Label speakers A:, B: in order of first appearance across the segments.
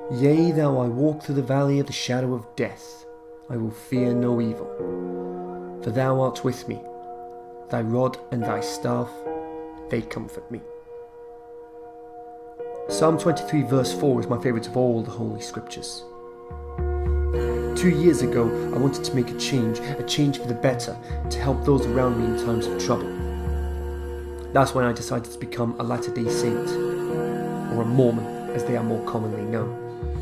A: Yea, though I walk through the valley of the shadow of death, I will fear no evil. For thou art with me, thy rod and thy staff, they comfort me. Psalm 23 verse 4 is my favourite of all the Holy Scriptures. 2 years ago, I wanted to make a change for the better, to help those around me in times of trouble. That's when I decided to become a Latter-day Saint, or a Mormon as they are more commonly known.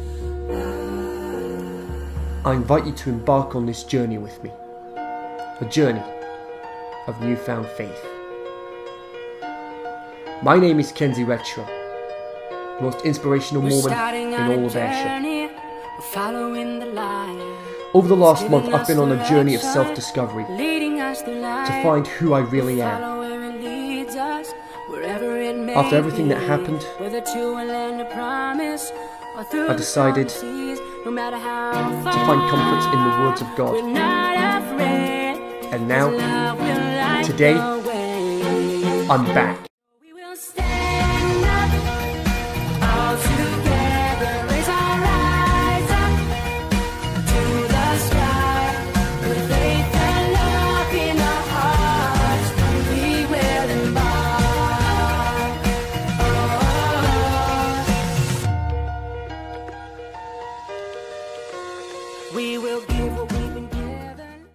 A: I invite you to embark on this journey with me, a journey of newfound faith. My name is Kenzie Retro, the most inspirational Mormon in all of Ayrshire. Over the last month, I've been on a journey of self-discovery to find who I really am. After everything that happened, I decided to find comfort in the words of God. And now, today, I'm back.
B: We will give what we've been given.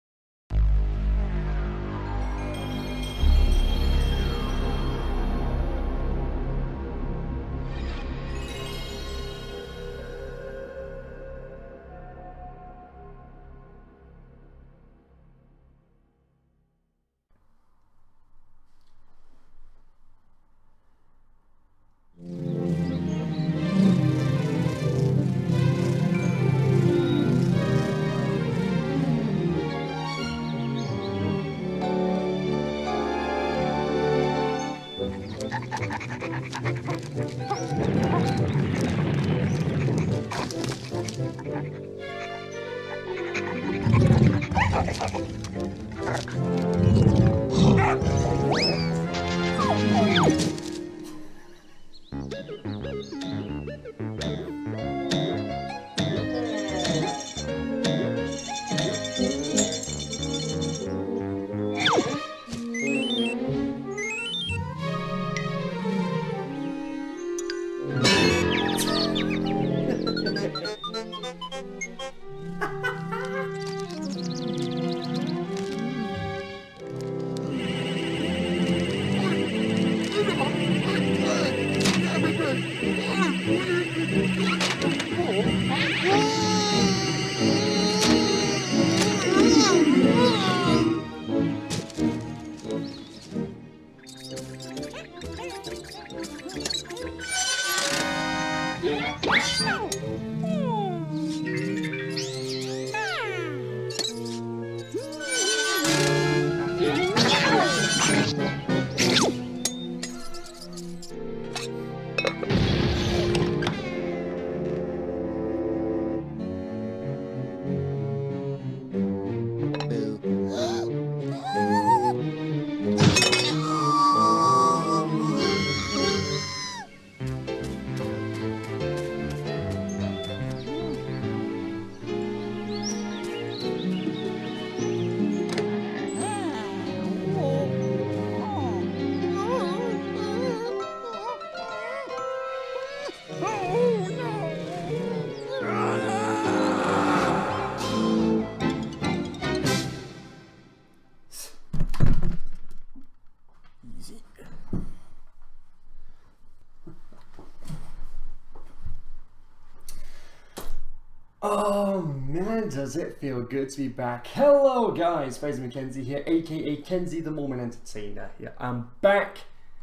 A: Oh man, does it feel good to be back. Hello guys, Fraser McKenzie here, aka Kenzie the Mormon Entertainer. Yeah, I'm back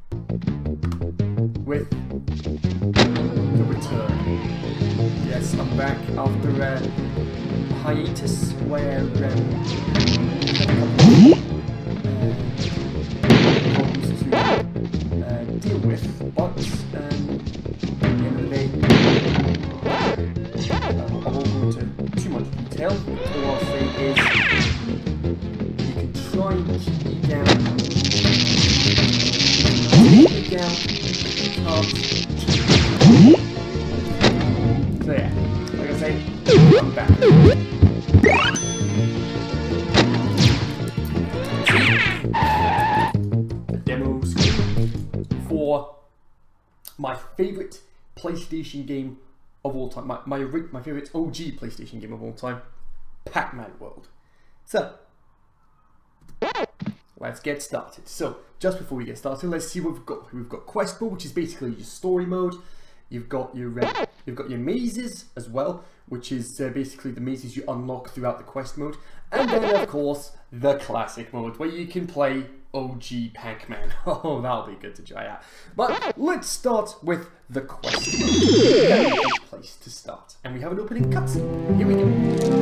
A: with the return. Yes, I'm back after a hiatus where problems to deal with, but at the end of the day, I won't go into too much detail. All I'll say is you can try and keep me down. Keep me down. Can't. So I'm back. The demos for my favourite PlayStation game of all time. My favourite OG PlayStation game of all time. Pac-Man World. So, let's get started. So, just before we get started, let's see what we've got. We've got Quest Mode, which is basically your story mode. You've got your mazes as well, which is basically the mazes you unlock throughout the quest mode. And then, of course, the classic mode, where you can play OG Pac-Man. Oh, that'll be good to try out. But let's start with the quest mode. Very good place to start. And we have an opening cutscene. Here we go.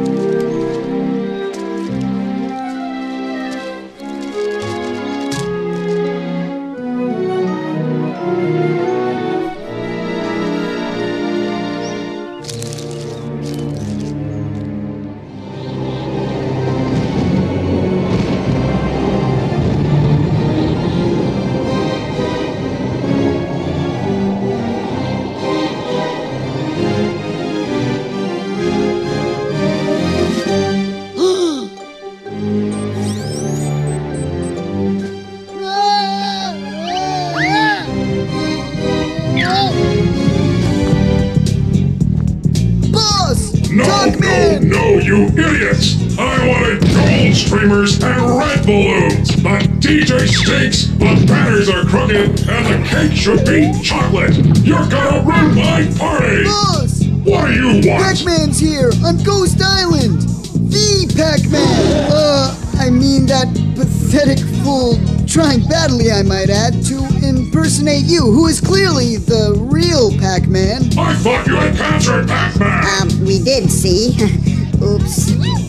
C: No, you idiots! I wanted gold streamers and red balloons! The DJ stinks, the banners are crooked, and the cake should be chocolate! You're gonna ruin my party!
D: Boss!
C: What do you want?
D: Pac-Man's here on Ghost Island! The Pac-Man! I mean that pathetic fool trying badly, I might add, to impersonate you, who is clearly the real Pac-Man.
C: I thought you had captured Pac-Man!
E: We did see. Oops.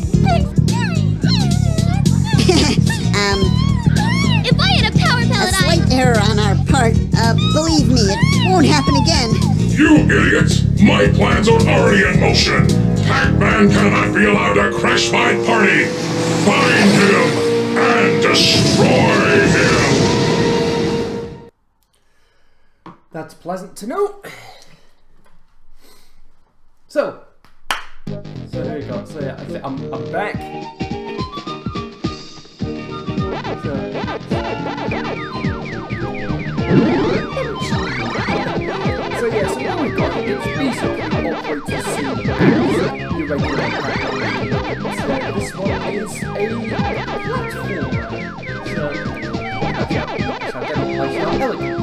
F: If I had a power
E: A
F: pellet,
E: slight error on our part. Believe me, it won't happen again.
C: You idiots! My plans are already in motion! Pac-Man cannot be allowed to crash my party! Find him and destroy him!
A: That's pleasant to know. So there you go. So yeah, I'm back. So now we've got it's basically operates the same as your regular Pac-Man. So this one is a platform. So how elegant.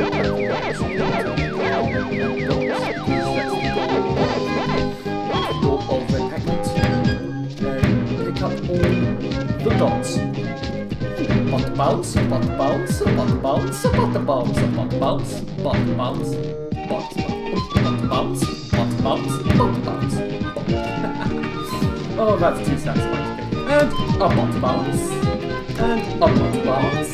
A: Pick up all the dots. Butt bounce, butt bounce, butt bounce, butt bounce, butt bounce, butt bounce, butt bounce, butt bounce, butt bounce. Oh, that's too satisfying. And a butt bounce, and a butt bounce.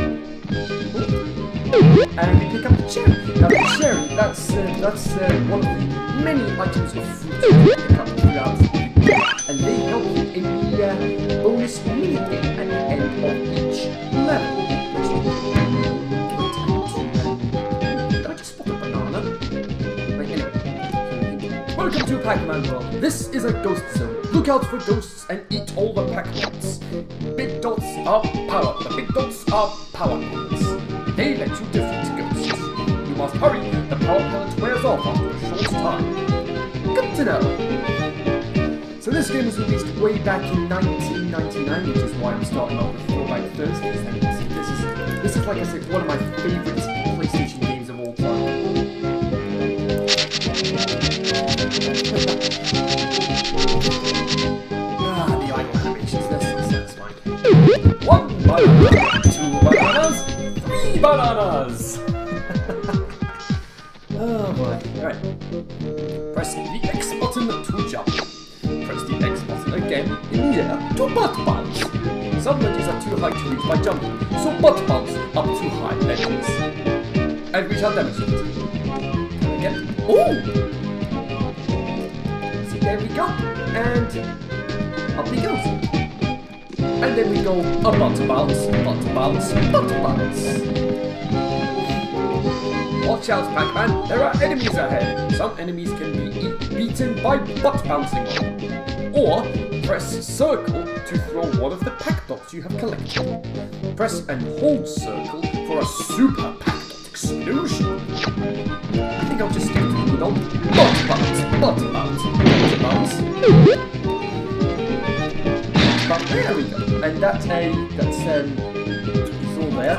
A: And we pick up the cherry. Now the cherry, that's one of the many items of fruit you pick up throughout, and they help you in the bonus mini game at the end of each level. Did I just spot a banana? Wait, anyway. Welcome to Pac-Man World. This is a ghost zone. Look out for ghosts and eat all the Pac-Mans. Big dots are power. The big dots are power pellets. They let you defeat ghosts. You must hurry. The power pellet wears off after a short time. Good to know. So this game was released way back in 1999, which is why I'm starting off with Throwback Thursdays. And this is like I said, one of my favourite PlayStation games of all time. The idle animations, they're so satisfying. 1 banana, 2 bananas, 3 bananas! Oh boy. Alright. Press the X button to jump. Press the X button again in the air to butt bounce. Some ledges are too high to reach by jumping, so butt bounce up to high ledges. And we shall demonstrate. Again. Oh! See, there we go. And up he goes. And then we go a butt bounce, butt bounce, butt bounce. Watch out, Pac-Man, there are enemies ahead. Some enemies can be beaten by butt bouncing on. Or press circle to throw one of the pack dots you have collected. Press and hold circle for a super pack dot explosion. I think I'll just stick to the good old butt bounce, butt bounce, butt bounce. But there we go. And that's all there.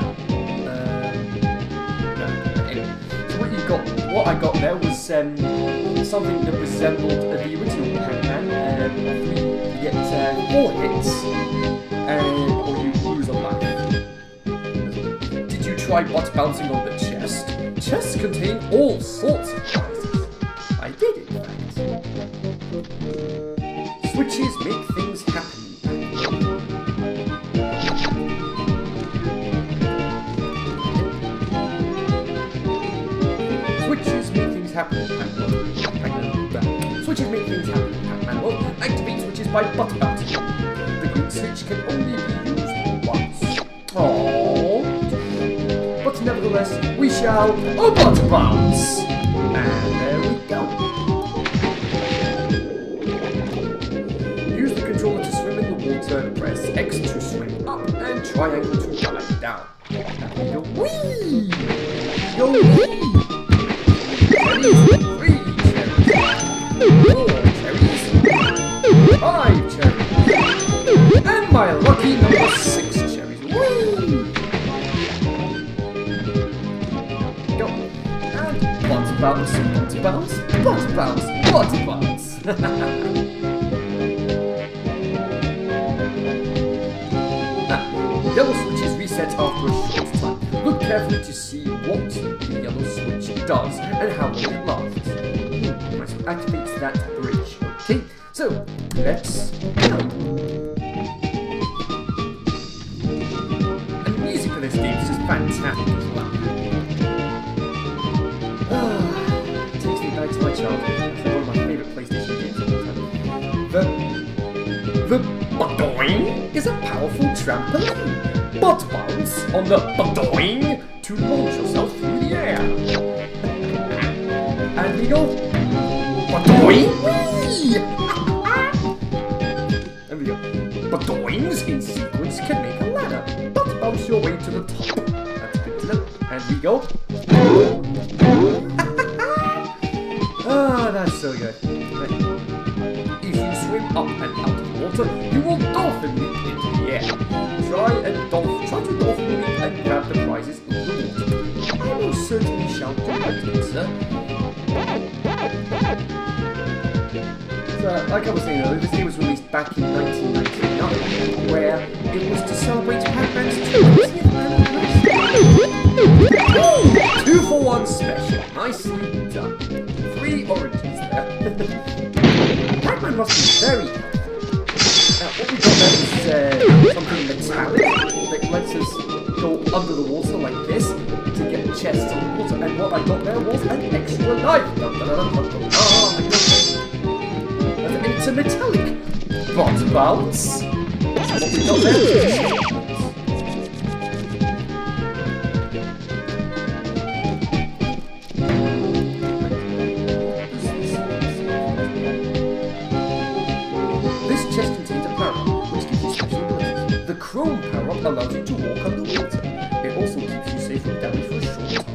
A: What I got there was something that resembled the original Pac-Man. You get 4 hits, or you lose a life. Did you try butt bouncing on the chest? Chests contain all sorts of prizes. I did, in fact. Switches make things happen. Switches make things happen in Pac-Man. Switches make things happen in Pac-Man. Well, activate switches by butt bouncing. The green switch can only be used once. Aww. But nevertheless, we shall butt bounce. And there we go. Use the controller to swim in the water. Press X to swim up and triangle to dive down. And we go whee! Go whee! 3 cherries, 4 cherries, 5 cherries, and my lucky number 6 cherries. Woo! Go. And butt bounce, butt bounce, butt bounce, butt bounce. Yellow switches reset after a short time. Look carefully to see what the yellow switch does and how long it lasts. Right, so it activates that bridge. Okay, so let's go. And the music for this game is just fantastic as well. It takes me back to my childhood. It's one of my favourite PlayStation games of all time. The Butt-Doing is a powerful trampoline. Butt bounce on the Butt-Doing to launch yourself through the air. And we go Butt-Doing! There we go. Butt-Doings in sequence can make a ladder. Butt bounce your way to the top. That's good to know. And we go. Ah, that's so good. Right. If you swim up and out of the water, you will dolphin leap into the air. Try to dolphin leap and grab the prizes in the water. I most certainly shall do that, sir. So, like I was saying earlier, this game was released back in 1999, where it was to celebrate Pac-Man's 20th anniversary. 2 for 1 special. Nicely done. 3 oranges there. Pac-Man must be very happy. Now, what we got there is something metallic that lets us go under the water like this to get chests on the water. And what I got there was an extra life. And it's a metallic butt bounce. That's what we got there. This chest contains a power-up, which gives you special abilities. The Chrome power-up allows you to walk underwater. It also keeps you safe from damage for a short time.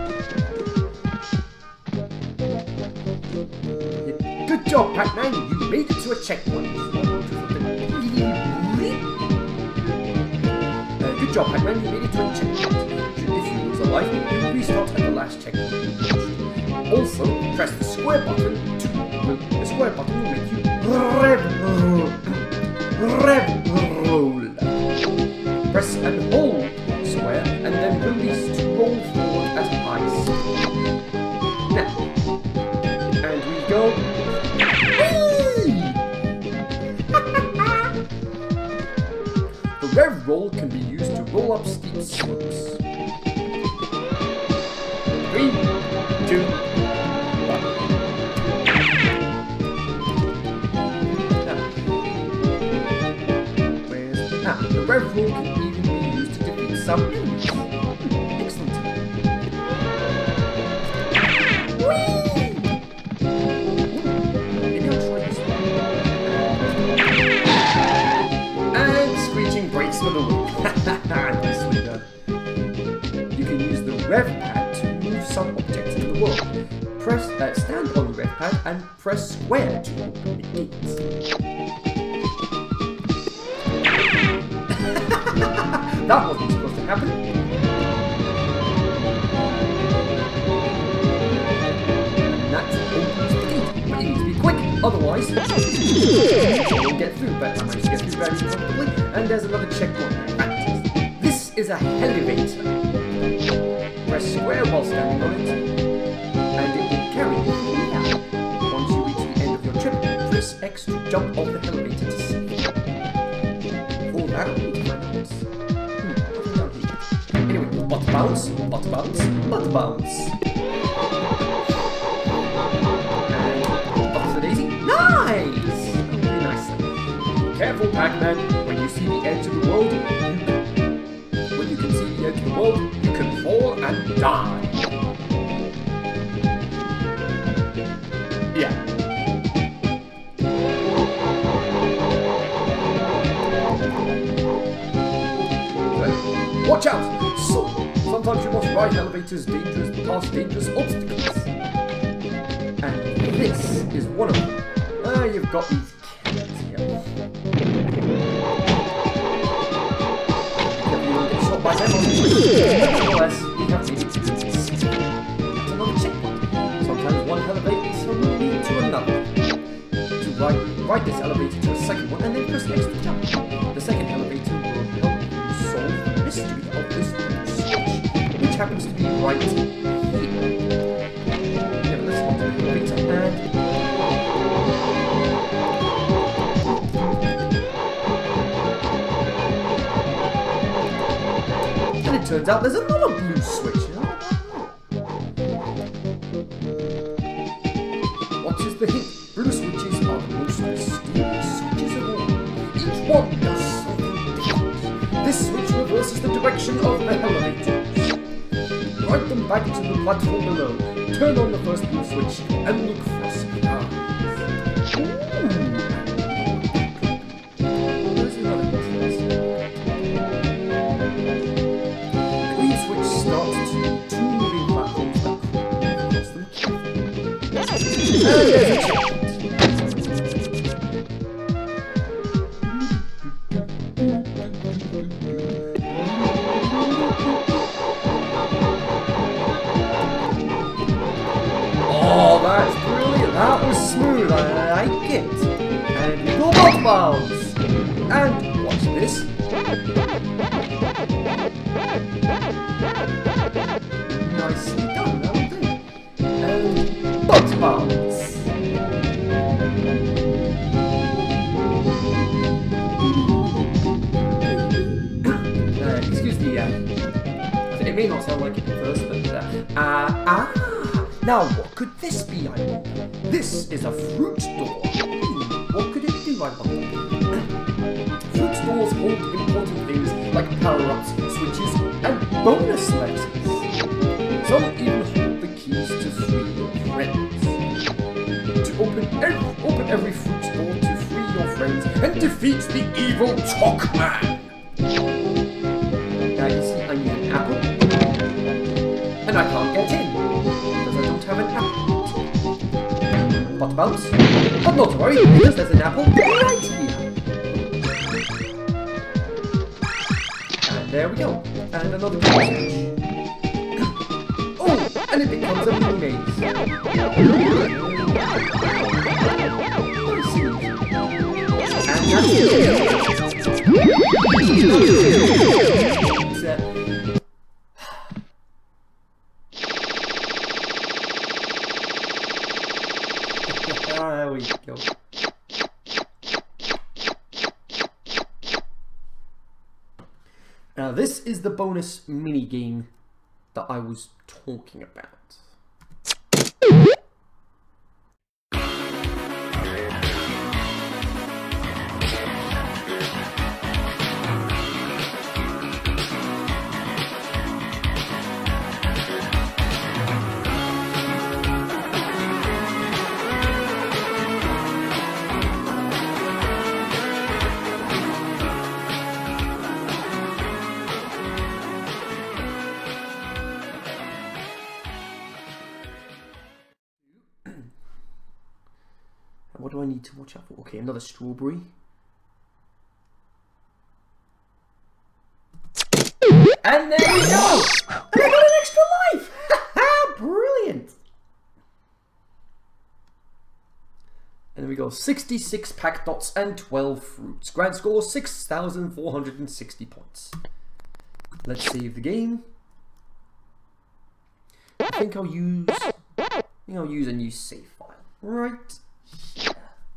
A: Good job, Pac-Man! You made it to a checkpoint. Good job, Pac-Man! You made it to a checkpoint. If you lose a life, you will restart at the last checkpoint. Also, press the square button to... The square button will make you rev roll. Press and hold square and then release to roll forward at high speed. Now, and we go. The rev roll can be used to roll up steep slopes. 3, 2, 1. The rev roll can even be used to defeat some enemies. Excellent. some objects in the world. Stand on the red pad and press square to open the gates. That wasn't supposed to happen. And that opens the gate. But you need to be quick, otherwise you won't get through. But I managed to get through very comfortably. And there's another checkpoint. Fantastic. This is a elevator. Press square while standing on it, and it will carry you down. Once you reach the end of your trip, press X to jump off the elevator to see. For that, I need to find out. Nothing down here. Anyway, butt bounce, butt bounce, butt bounce. And up to the daisy. Nice! Very nicely. Careful, Pac-Man. When you see the edge of the world, when you can see the edge of the world, you can fall and die. Yeah. Watch out! So, sometimes you must ride elevators past dangerous obstacles. And this is one of them. You've got these cannons here. You will get shot by them. Nevertheless, you have to that's another checkpoint. Sometimes one elevator will lead to another. To ride this elevator to a second one and then press X to jump. The second elevator will help you solve the mystery of this switch, which happens to be right here. Now let's go to the elevator and it turns out there's another blue switch. What is the hint? Blue switches are the most mysterious switches of all. Each one does something different. This switch reverses the direction of the elevators. Ride them back to the platform below. Turn on the first blue switch and look for a surprise. Where's the other hint? The green switch starts two moving platforms that cross them carefully. And there's a checkpoint. Oh, that's brilliant. That was smooth. I like it. And you go both bounds. And watch this. Nicely done, that will do. And butt bounce. Excuse me, it may not sound like it at first, but now what could this be, I wonder? This is a fruit door. What could it do, I wonder? Fruit doors hold important things like power-ups, switches, and bonus letters. Some even hold the keys to free your friends. To open every fruit door to free your friends and defeat the evil Chalkman. Now you see, I need an apple, and I can't get in because I don't have an apple. Butt bounce, but not to worry because there's an apple right here. And there we go, and another switch. Oh, and it becomes a mini maze. And that's it. There we go. Now this is the bonus mini game that I was talking about. what do I need to watch out for? Okay, another strawberry. And there we go! And I got an extra life! Brilliant! And there we go, 66 pack dots and 12 fruits. Grand score 6,460 points. Let's save the game. I think I'll use a new save file. Right here.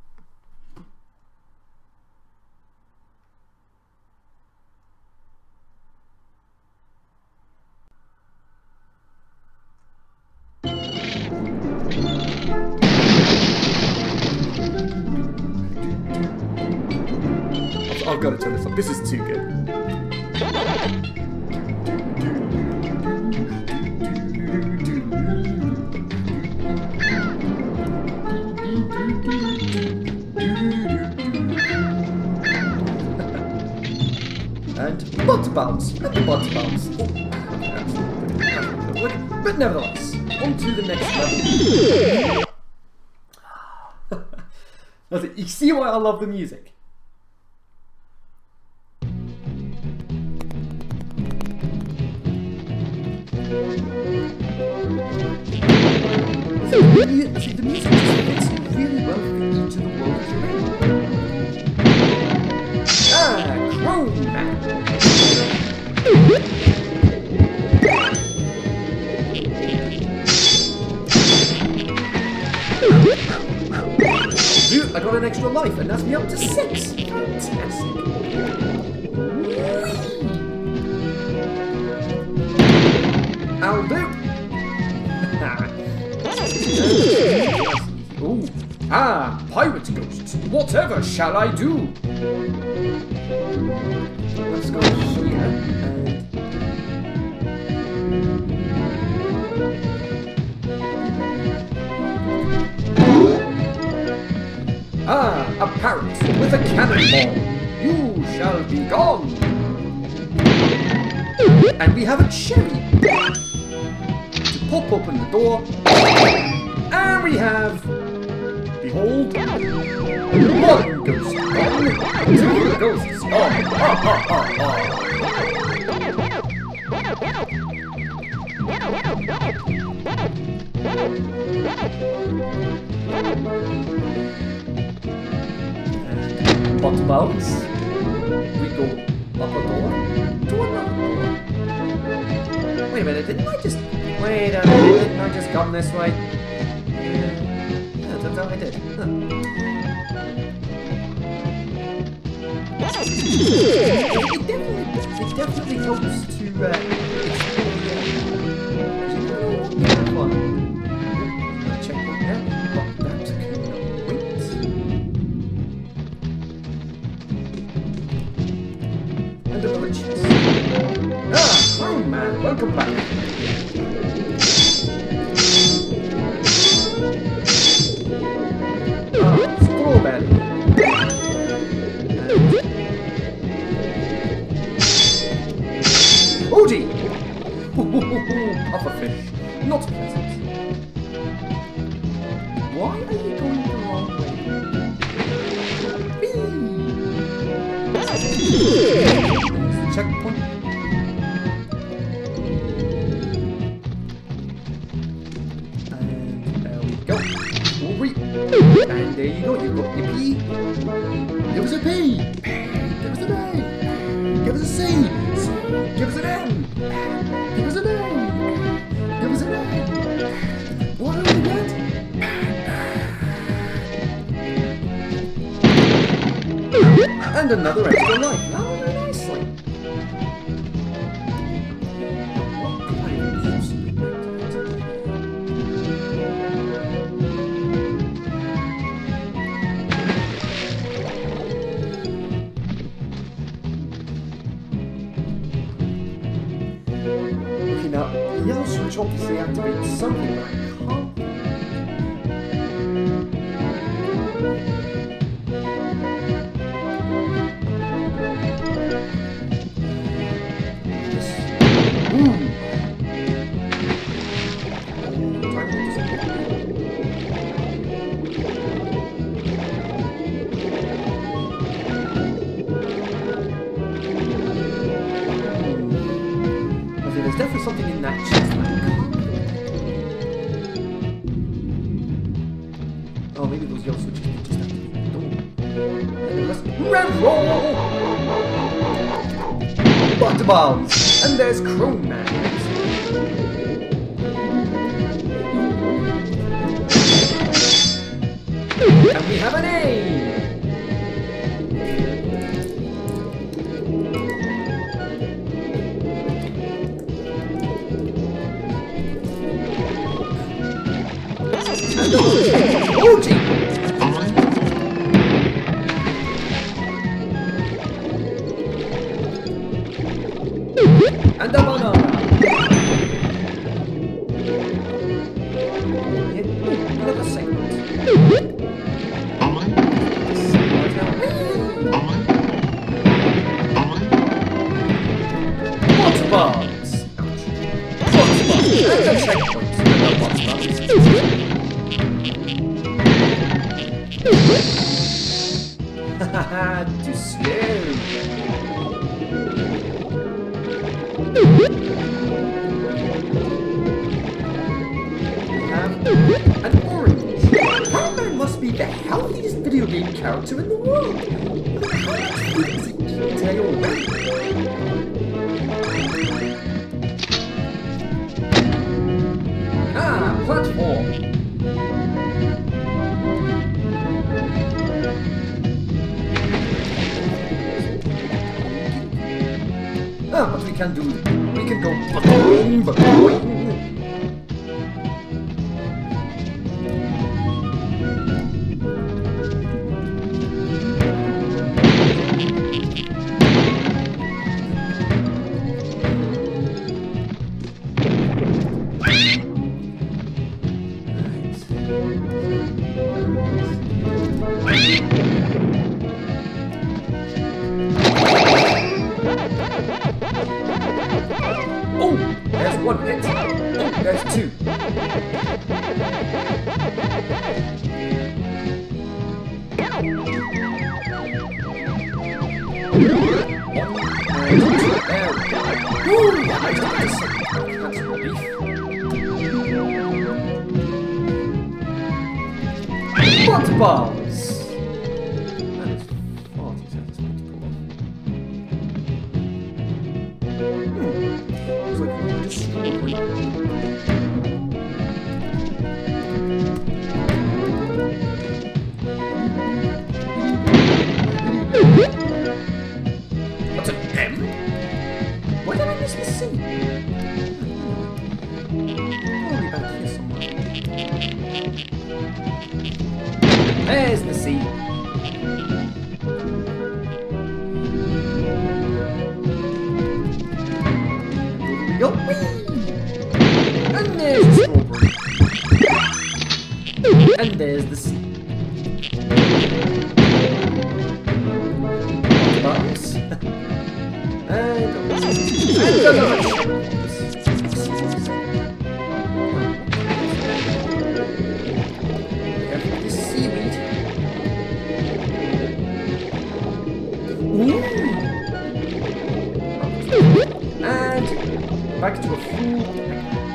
A: I've got to turn this up. This is too good. And butt bounce. Let the butt bounce. Oh, but nevertheless, on to the next level. You see why I love the music? See, the music just fits really well for each of the worlds you're in. Chrome Man! Dude, I got an extra life, and that's me up to 6! Fantastic! I'll do! Ooh. Pirate ghosts. Whatever shall I do? Let's go here and... a parrot with a cannonball. You shall be gone. And we have a cherry. To pop open the door. And we have, behold, one ghost gone, 2 ghosts gone. And butt bounce, we go up a door to another door. Wait a minute, didn't I just come this way? Yeah, turns out I did. Huh. It definitely helps to checkpoint there, but that can wait. And another chest. Chrome Man, welcome back. Strawberry. Odie! Pufferfish. Not pleasant. Why are you going the wrong way? There's the checkpoint. And there we go. And there you go, you've got your P. Give us a P. Give us an A. Give us a C. Give us an M. Give us an A. Give us an A. What do we get? And another extra life. Now very nicely. What could I possibly make to it? Now, the yellow switch obviously activates something, but I can't. the other switches, they just activate the door. And let's roll! Butterballs! And there's Chrome Man. And we have an A! And a banana. Another segment. Water bars. Ouch. Water bars. And a checkpoint. And a water bars. Haha, too slow. We have an orange. Pac-Man must be the healthiest video game character in the world. How much food does he eat today already? Ah, platform. Ah, but we can go boing, boing. Oh, there's one hit. Oh, there's two. What balls? That is far too satisfying to pull off. It's like a strawberry. What's an M? Why did I miss the C? Probably back here somewhere. There's the C. Here we go. And there's the strawberry. And there's the C. Buttons. And this seaweed. And back to a full.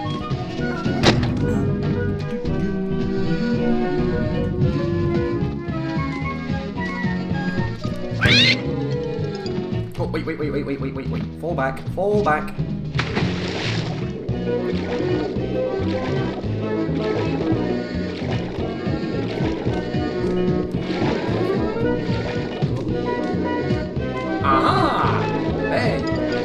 A: Oh, wait. Fall back. Aha! Hey!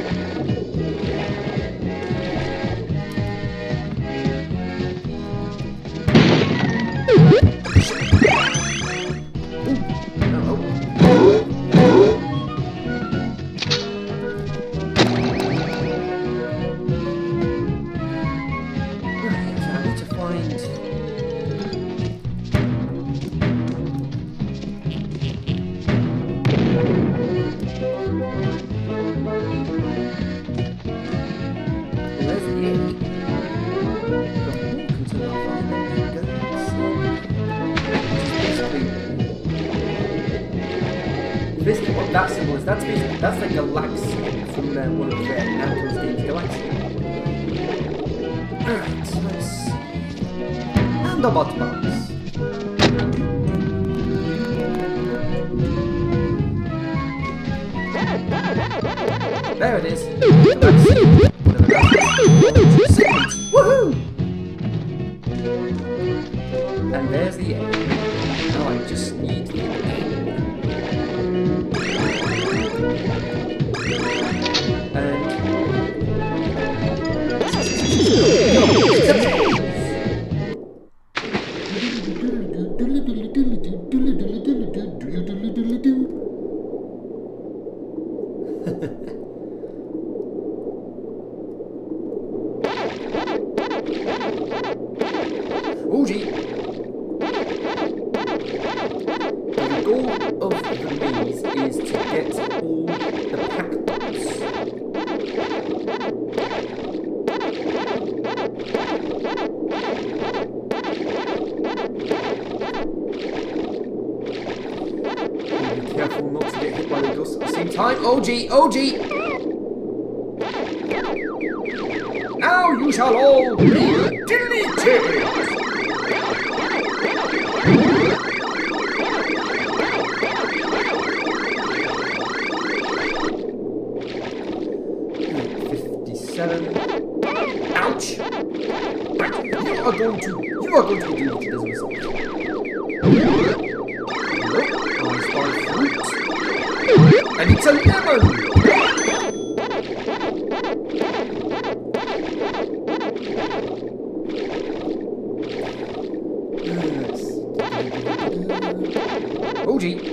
A: Basically what that symbol is, that's like Galaxy from one of Namco's games, Galaxy. Alright, so let's see. And the bot bounce. There it is. That's it. Whatever that is. Segment. Woohoo! And there's the end. Now I just need the end. Oh gee! The goal of the maze is to get all the pack dots. Be careful not to get hit by the dust at the same time. Oh gee! Oh gee! Now you shall all be deleted! 57. Ouch! Right, you are going to be deleted as a result. I spy fruit. And it's a lemon! Oh gee.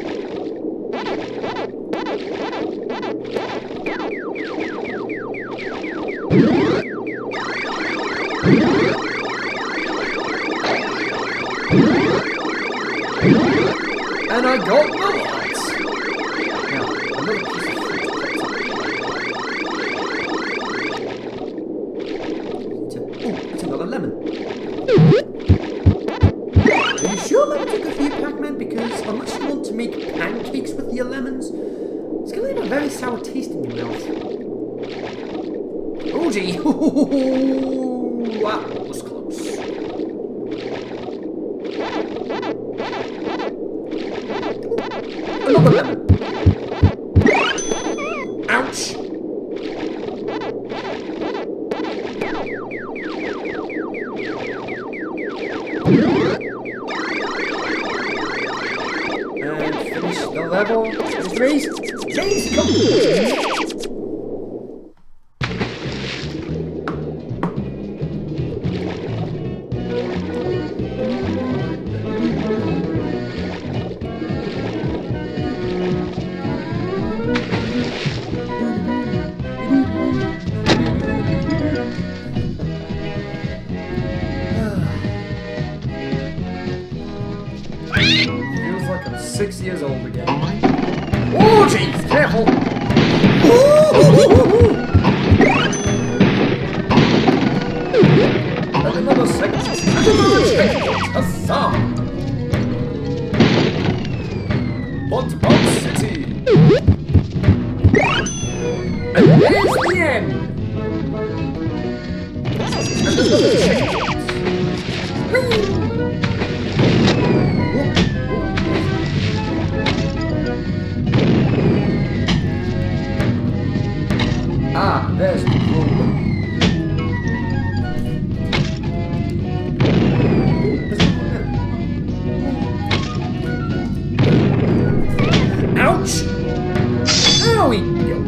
A: And I got the lots. Now, another piece of fruit pops up. It's another lemon. Are you sure lemons are good for you, Pac-Man? Because unless you want to make pancakes with your lemons, it's going to leave a very sour taste in your mouth. Oh gee! That was close. Another lemon. Ouch! And finish the level. Maze complete! Feels like I'm 6 years old again. Oh jeez, careful! And another segment. And another checkpoint. Huzzah! Bunt City. And there's the end. And another checkpoint. Ah, there's the room. Ouch! Owie! Yo.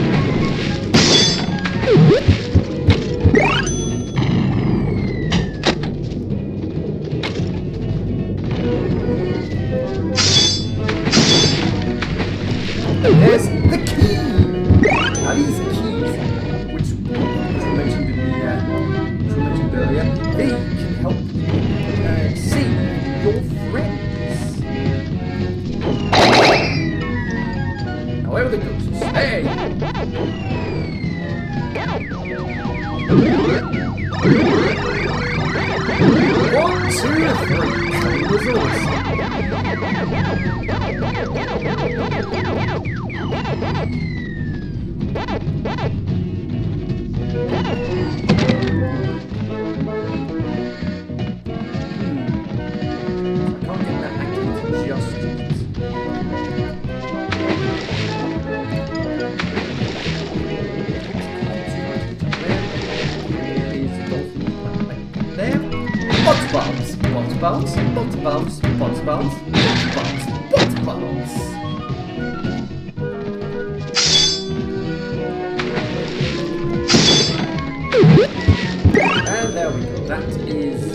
A: There's the key! Now these keys, which we mentioned earlier, they can help you save your friends. However the ghosts stay. 1, 2, 3. Resource. bounce, butt bounce, butt bounce, butt bounce, butt bounce. And there we go. That is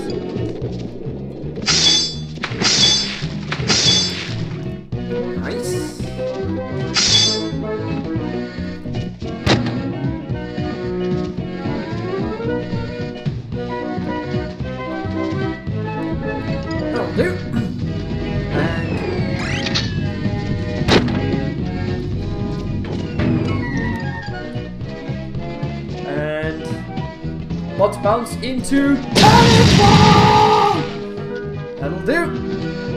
A: nice. That'll do. And butt bounce into cannonball. That'll do.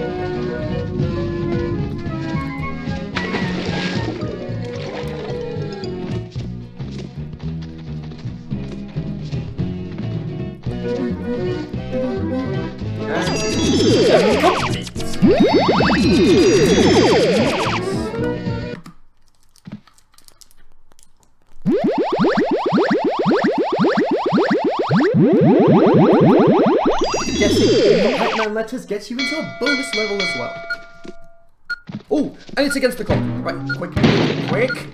A: Guessing the Pac-Man letters gets you into a bonus level as well. Oh, and it's against the clock. Right, quick, quick.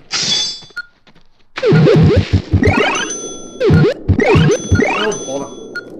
A: Oh, bother.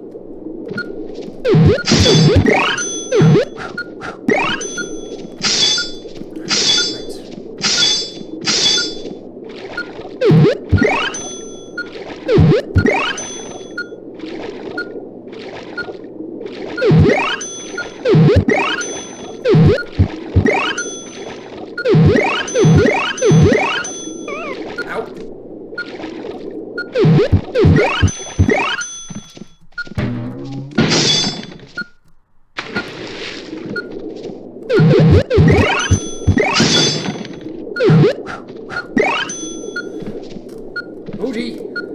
A: Oh gee.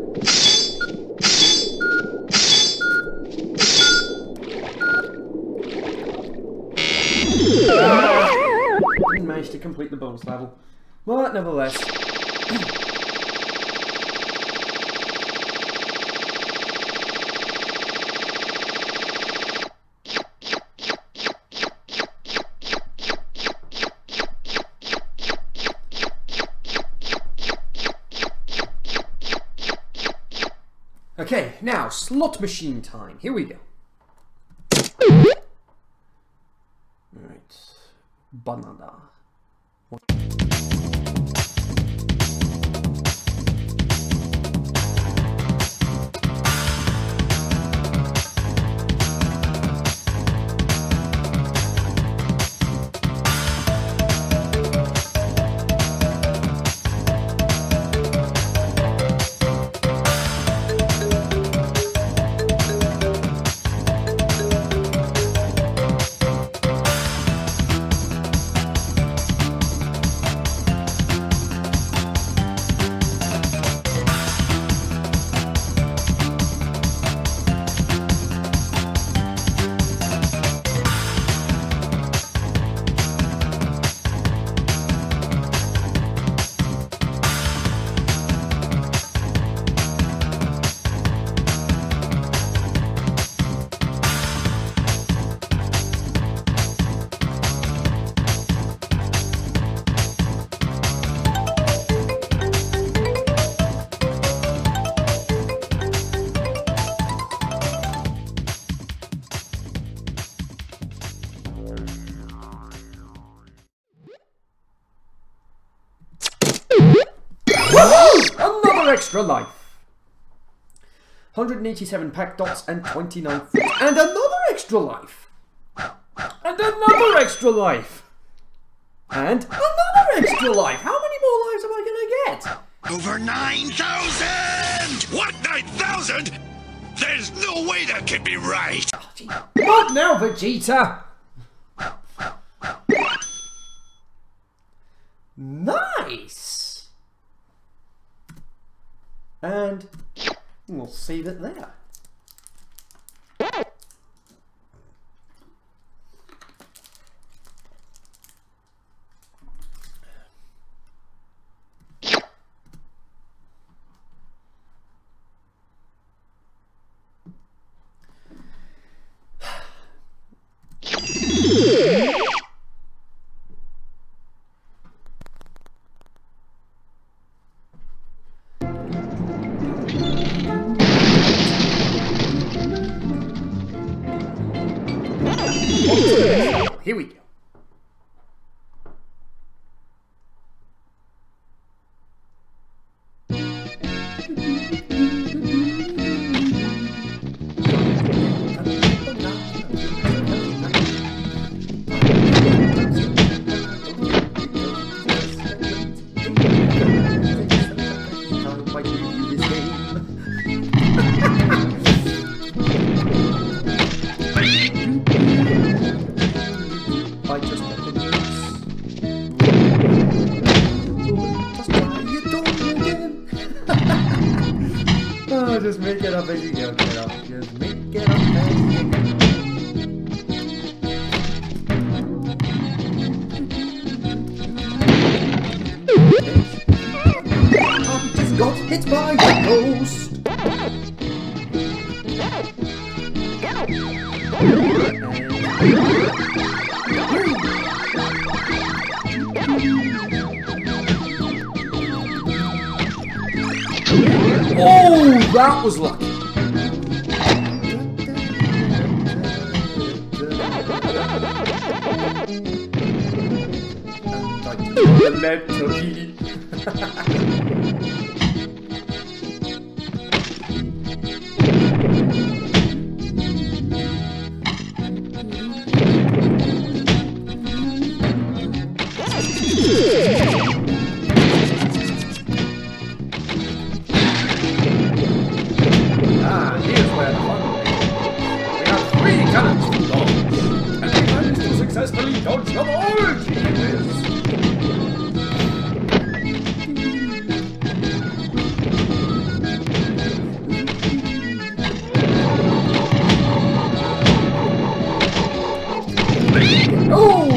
A: Didn't manage to complete the bonus level. But nevertheless. Okay, now slot machine time. Here we go. Alright. Banana. Another extra life. 187 pack dots and 29 fruit. And another extra life. And another extra life. And another extra life. How many more lives am I gonna get?
C: Over 9,000! What, 9,000? There's no way that can be right!
A: Oh, gee. Not now, Vegeta! Nice! And we'll save it there. Here we go. Just make it up as you go, get up. Just make it up as you go. I just got hit by a ghost. Oh, that was lucky. The lead turkey. Here's where the fun begins. We have 3 cannons to launch, and we managed to successfully dodge them all, geniuses. Oh!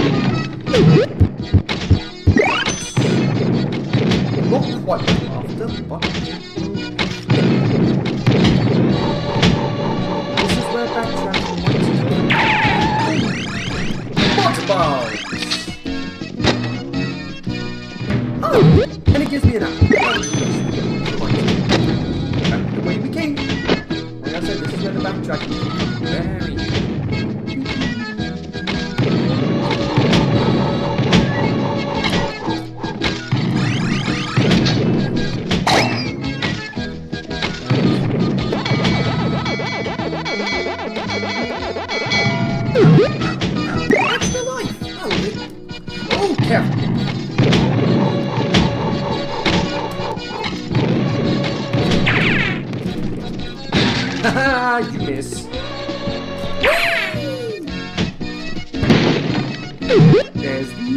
A: Not quite after, but this is where backtracking went. Waterballs! Oh! And it gives me an apple. Back the way we came. Like I said, this is where the backtracking is. Very good. That's the life! Oh, careful! Haha, you miss. There's the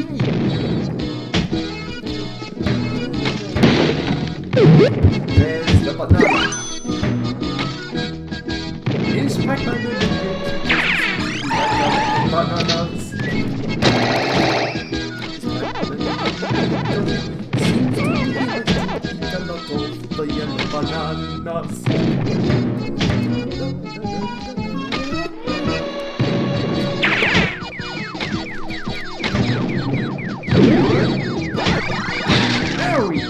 A: aim. There's the banana. Is Pac-Man bananas? Seems to be a lot of the yellow bananas. There we go.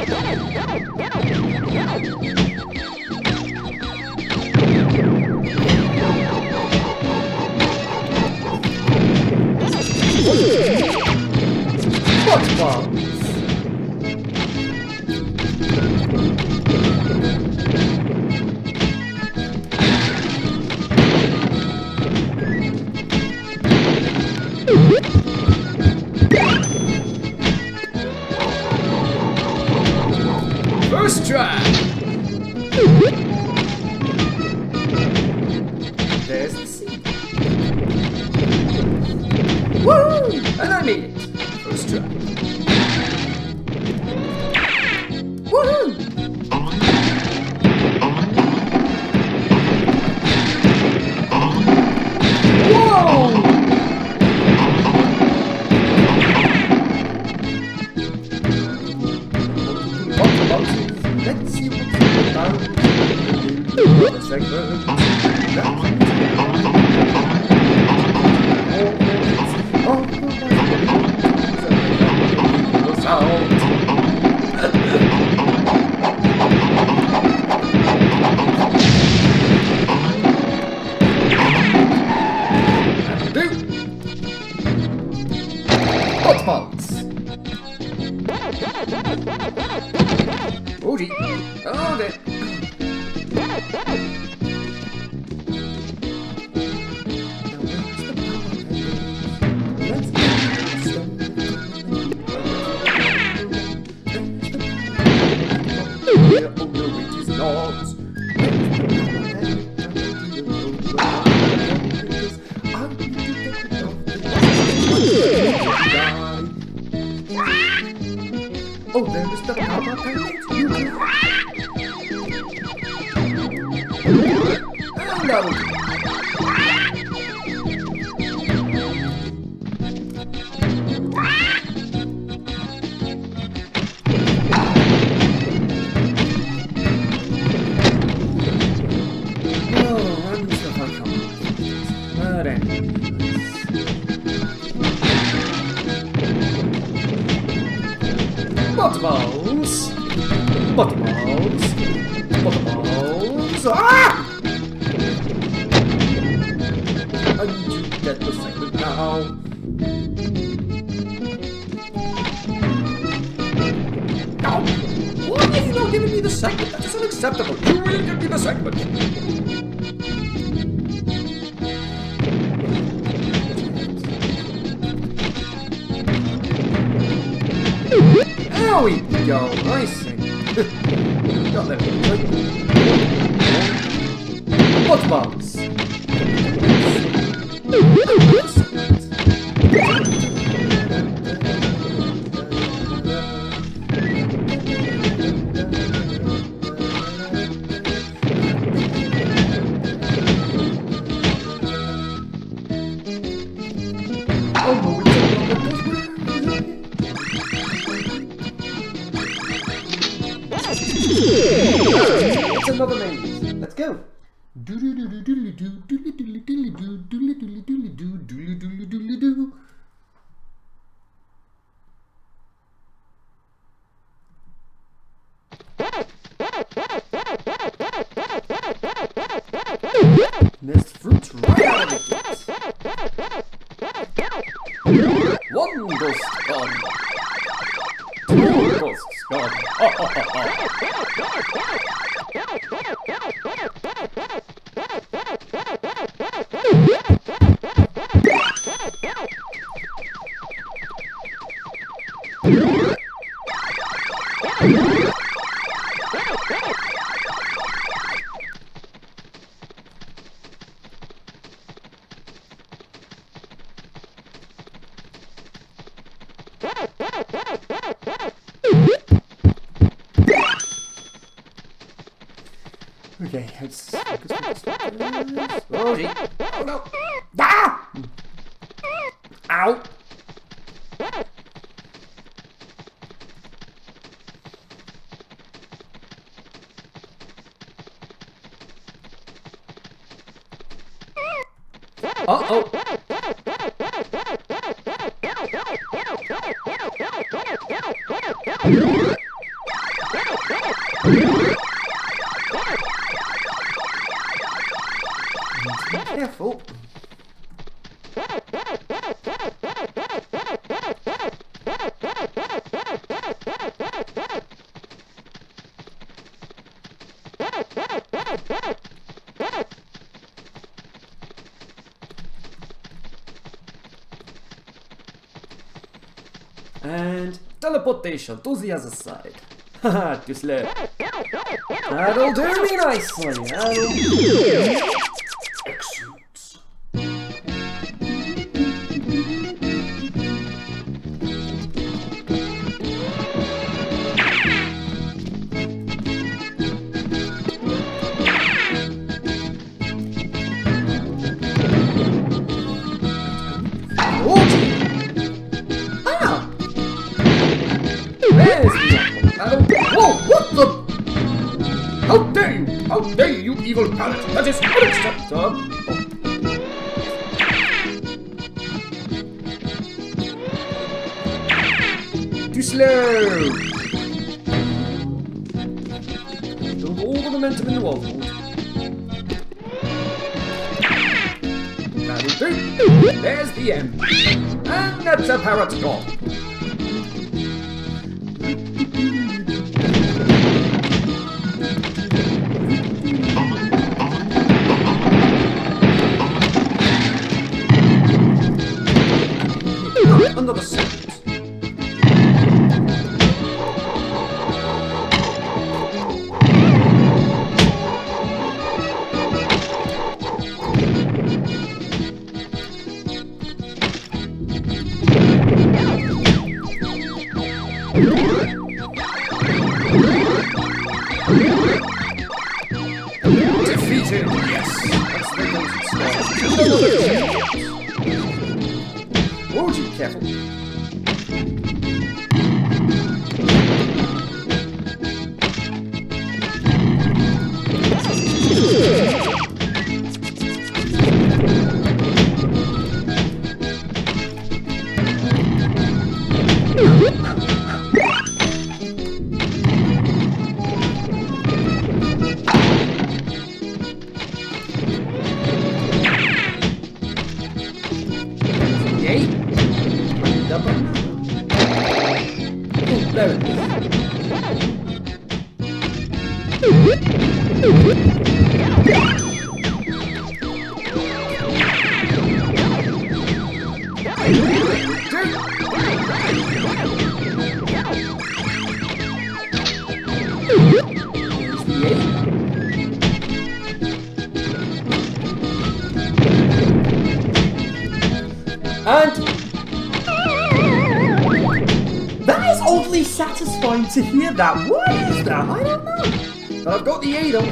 A: First try. There's the seed. Woo! And I made it. First try. Woohoo! Whoa! Let's see what's about the segment. Oh, do. Hot balls. Oh gee. Oh dear. Oh, there is the Papa Penguin. And that'll do. Oh, random stuff I come with. But anyway. Butterballs! Butterballs! Butterballs! Ah! I need to get the segment now. No! Why are you not giving me the segment? That is unacceptable. You will give me the segment. There we go, nice thing. Got that one. What box? Oh no, it's another maze. Let's go. There's fruit right out of it. One ghost gone. Two ghosts gone. Okay, let's focus. Oh gee. Oh no. Ah! Ow! Uh-oh! Be careful. And teleportation to the other side. Haha, too slow. That'll do me nicely. That'll do. Excellent. Whoa, what the? How dare you? How dare you, evil parrot? That is unacceptable. Too slow. Build all the momentum in the world. That is
G: 3. There's the end. And that's a parrot gone. Another sound. Defeated, yes. That's the Whoa, gee, careful. There it is. And that is oddly satisfying to hear that. What is that? I don't know. But I've got the 8 on.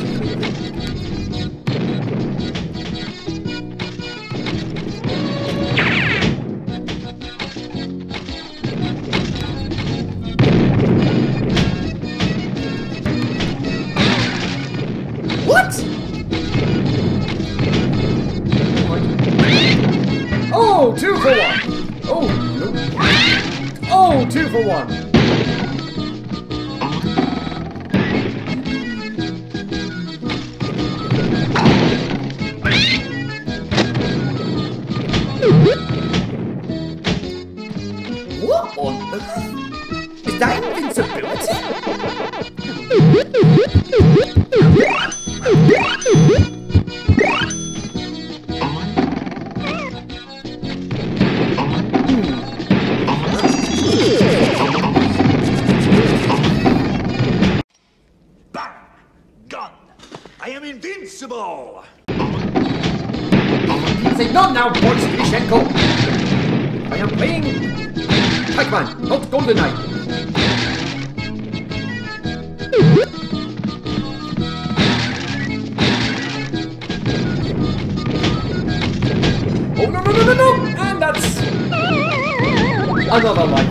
G: What? Oh, 2 for 1. Oh, no. Oh, 2 for 1. What on earth? Is that invincibility?
H: I am invincible!
G: Say not now, Boris Grishenko! I am playing Pac-Man, not GoldenEye. Oh no no no no no! And that's another life.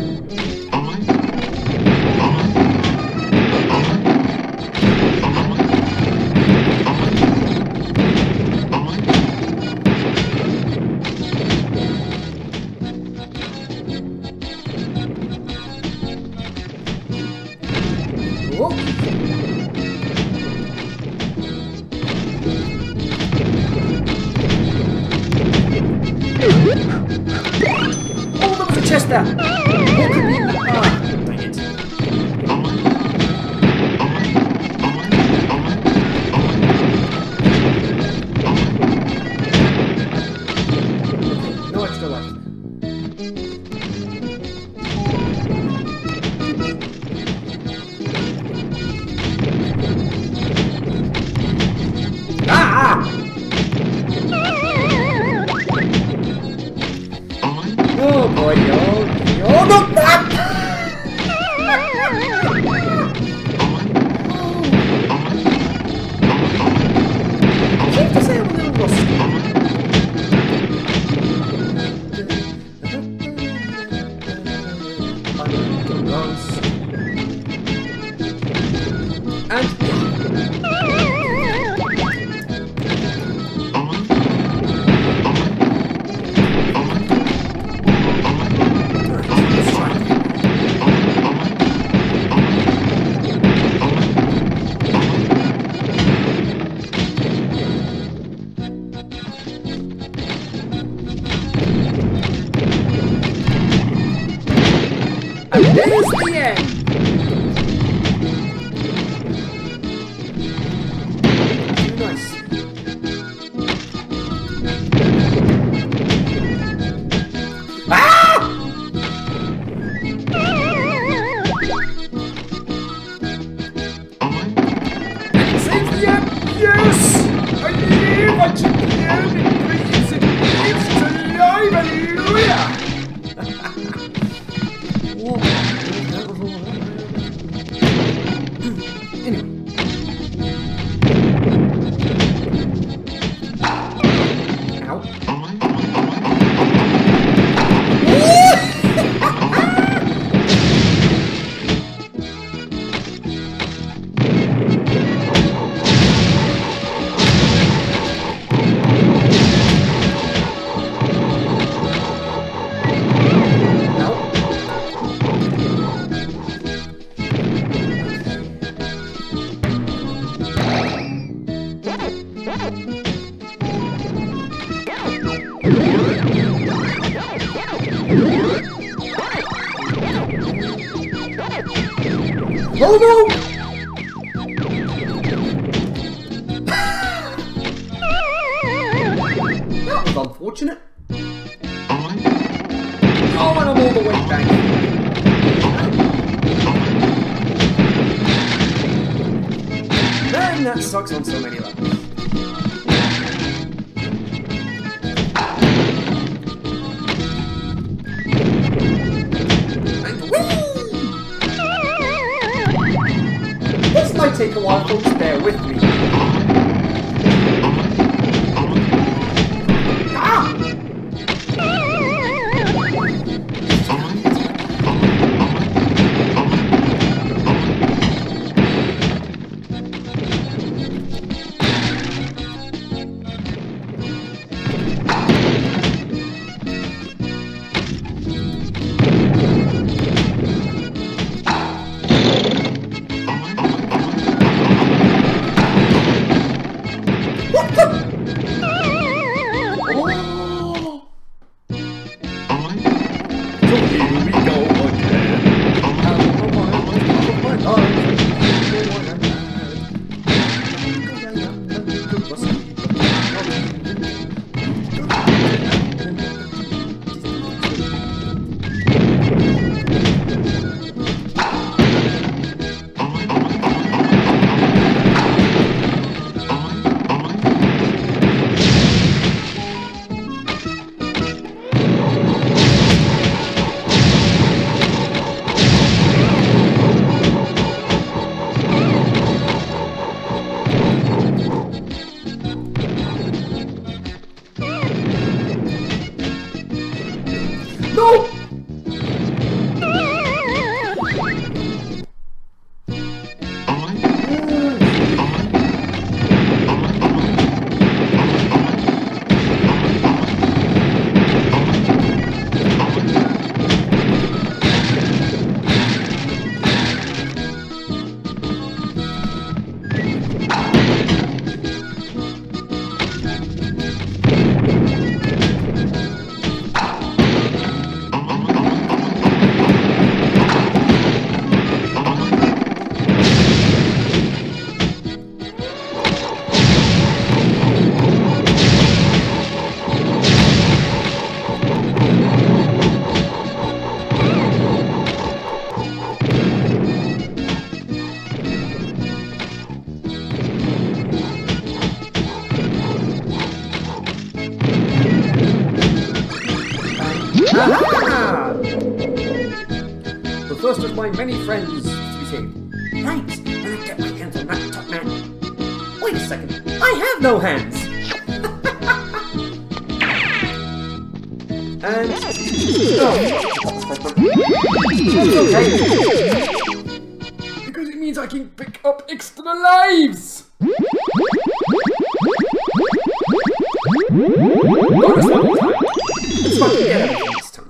G: Whoa. Oh, there was a chest there! What could be in that? Ah, dang it. No extra life. Ah! Oh boy, oh no! I have to say I'm a little rusty. And And there's the end. Nice. Ah! Save the end! Yes! I live! I took the end! It breathes! It lives! It's alive! Hallelujah! Anyway. Ow. Oh no! That was unfortunate. Oh, and I'm all the way back. Man, that sucks on so many levels. This might take a while, folks, bear with me. Ah! No! The first of my many friends to be saved. Thanks, when I get my hands on that top man. Wait a second, I have no hands! And... oh. That's okay. Because it means I can pick up extra lives! Bonus level time. Let's fucking get everything this time.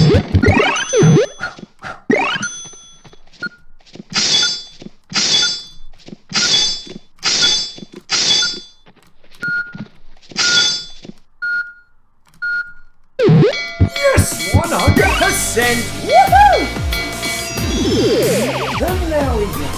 G: Yes! 100%! Woohoo! And there we go.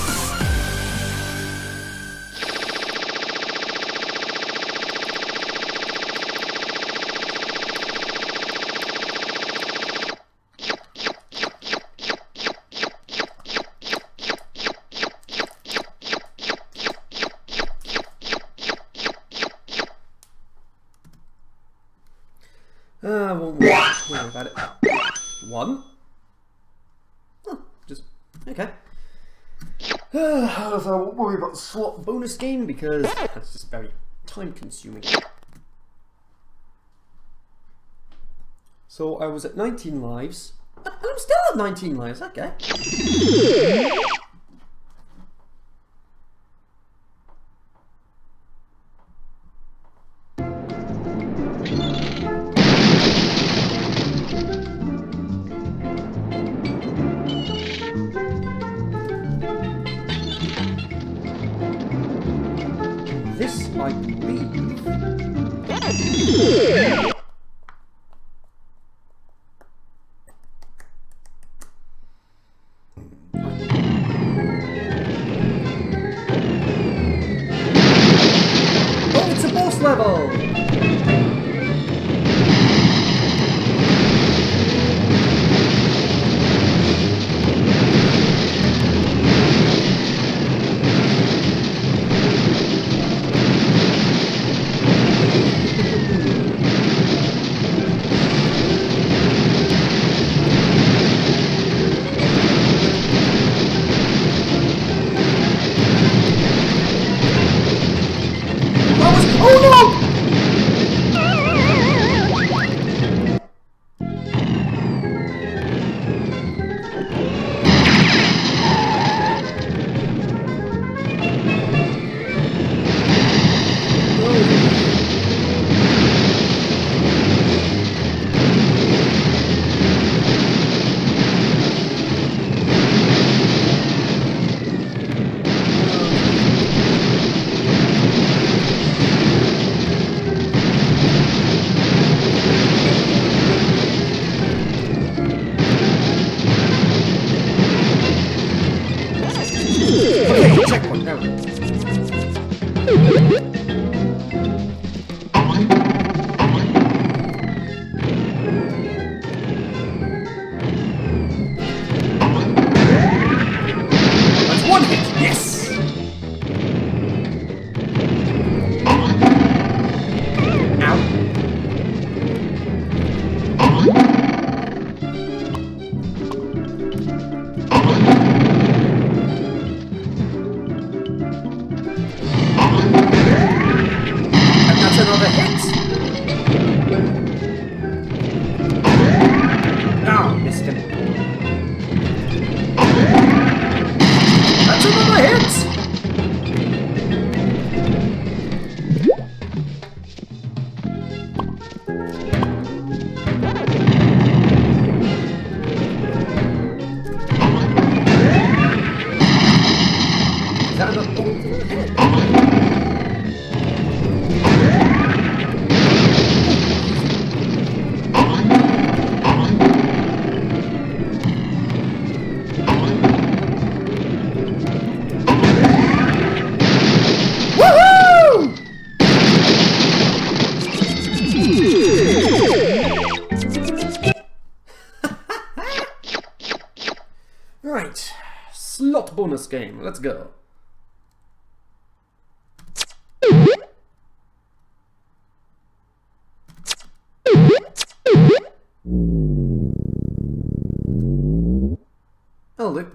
G: Won't worry about it. 1. Oh, just okay. So I won't worry about the slot bonus game because that's just very time consuming. So I was at 19 lives. And I'm still at 19 lives, okay. This, I believe... Oh, it's a boss level! Checkpoint, there we go. That's one hit, yes! Another hit! Oh, missed him. That's another hit! Is that another hit? Right, slot bonus game, let's go. I'll do.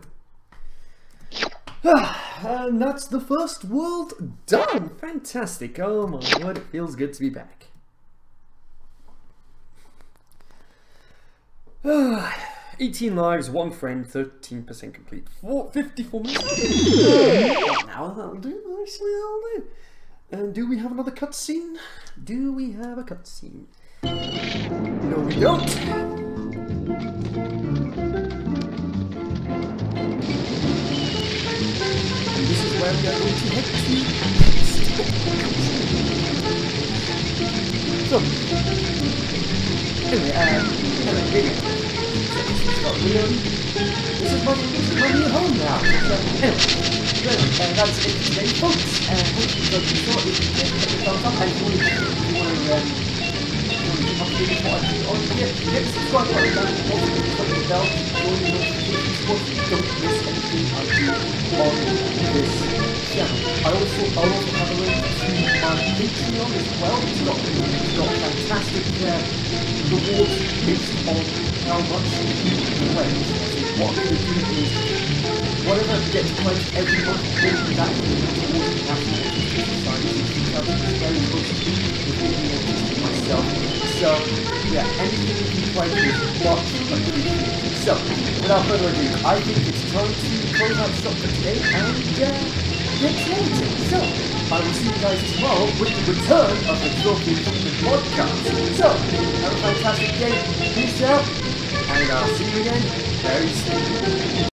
G: And that's the first world done! Fantastic, oh my word, it feels good to be back. 18 lives, 1 friend, 13% complete, 54 minutes. Now that'll do, nicely that'll do. And do we have another cutscene? Do we have a cutscene? No, we don't. where we are going to head to next. So, anyway, here we go. This is my new home now. Anyway, that's it for today, folks. Hope you enjoyed the short. If you did, hit the thumbs up. And if you want to keep up to date with what I do on here, hit the subscribe button down below. Also, click the bell to join the notifications so you don't miss anything I do on this channel. I'll also have a link to my Patreon as well. It's got fantastic rewards based on how much you pledge. So what I'm going to do is, whatever I get to pledge every month, all of that will go towards the National Autistic Society. It's very close to being autistic myself. So, yeah, anything you can pledge is much appreciated. So, without further ado, I think it's time to close out shop for today and get creative. So, I will see you guys tomorrow with the return of the Trophy Company podcast. So, have a fantastic day. Peace out. And I'll see you again very soon.